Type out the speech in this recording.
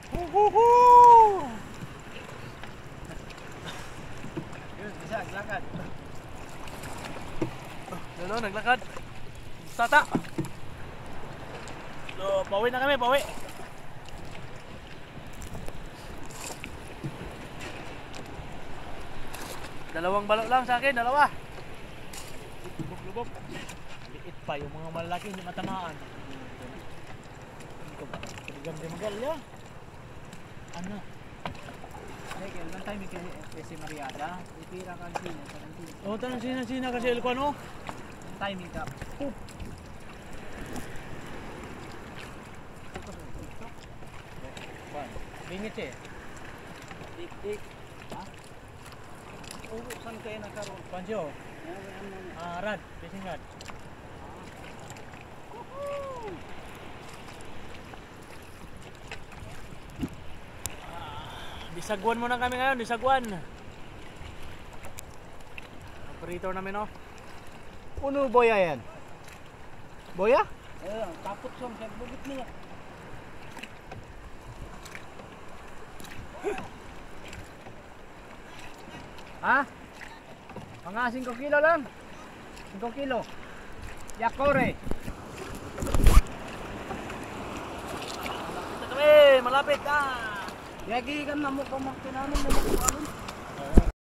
Huhuhu! Yun, isa, naglakad. Lalo, naglakad. Tata. So, pauwi na kami, pauwi. Dalawang balot lang sa akin, dalawa. Lubog-lubog. Liit pa yung mga malaki, hindi matamaan. Ito ba? Pagigam di magalya. Ano? Sige, ilang time kasi Mariada, ipira ka ang sina, sa kantin. Oh, tanong sina kasi ilko ano? Timing ka. Bingit eh. Dik-dik. Ha? Oo, saan kayo nakaroon? Panjo. Rad, fishing rod. Disagwan muna kami ngayon, disagwan. Operator namin oh. Puno boya yan? Boya? Tapot siyang sa bubit niya. Ha? Mga 5 kilo lang. 5 kilo. Yakore. Malapit na kami, malapit ah. Yagi kan namo pamangkin namin mo.